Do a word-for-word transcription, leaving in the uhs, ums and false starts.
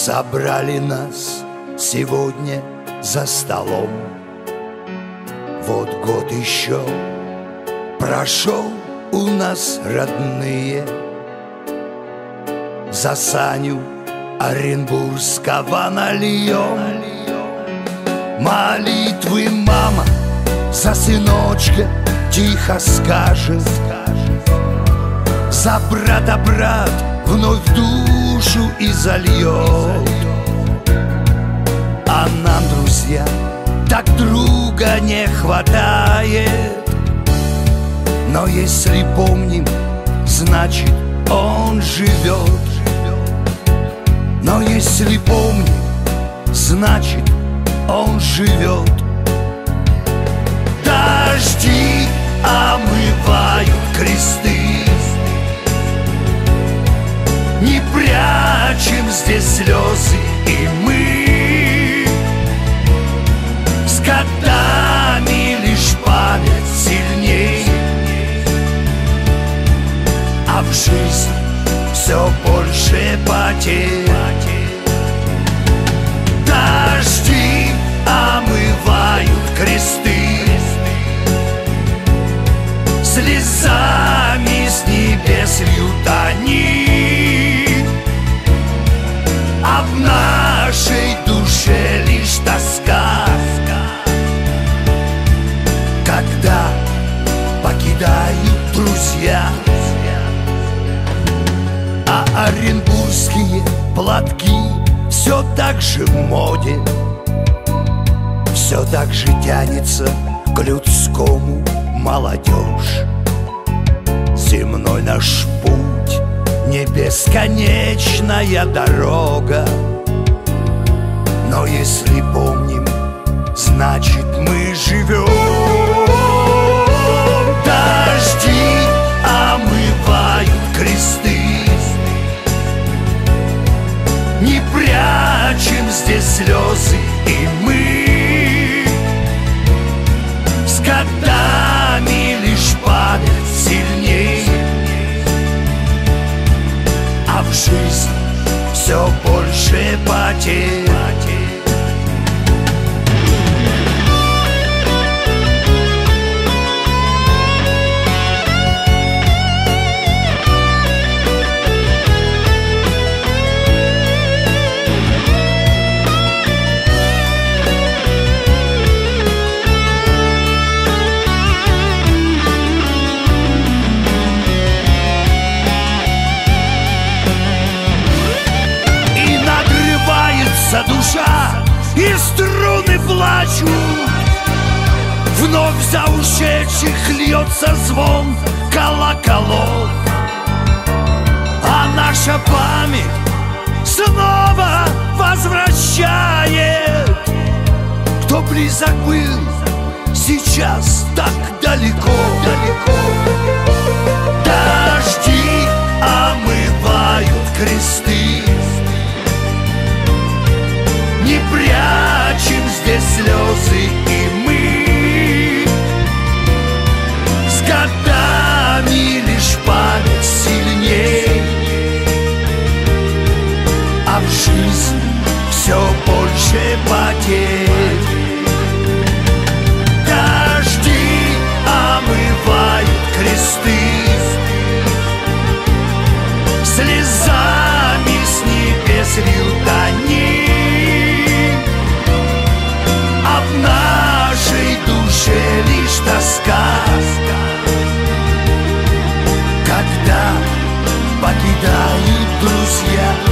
Собрали нас сегодня за столом. Вот год еще прошел у нас, родные. За Саню Оренбургского нальем молитвы, мама, за сыночка тихо скажет. За брата брат вновь душу и зальет. А нам, друзья, так друга не хватает. Но если помним, значит он живет. Но если помним, значит он живет. Дожди омывают кресты. Не прячем здесь слезы, и мы с годами лишь память сильней. А в жизни все больше потерь. Дожди омывают кресты. Слезами с небес льют они. А в нашей душе лишь тоска, когда покидают друзья. А оренбургские платки все так же в моде. Все так же тянется к людскому молодежь. Земной наш путь не бесконечная дорога. Но если помним, значит мы живем. Дожди омывают кресты. Не прячем здесь слезы, и мы с годами лишь память сильней. А в жизни все больше потерь. Душа, и струны плачут. Вновь за ушедших льется звон колоколов. А наша память снова возвращает. Кто близок был, сейчас так далеко, далеко. Дожди омывают кресты. Не прячем здесь слезы, и мы с годами лишь память сильней. А в жизни все больше потерь. Дожди омывают кресты. Слезами с небес льют они. А в нашей душе лишь тоска, когда покидают друзья.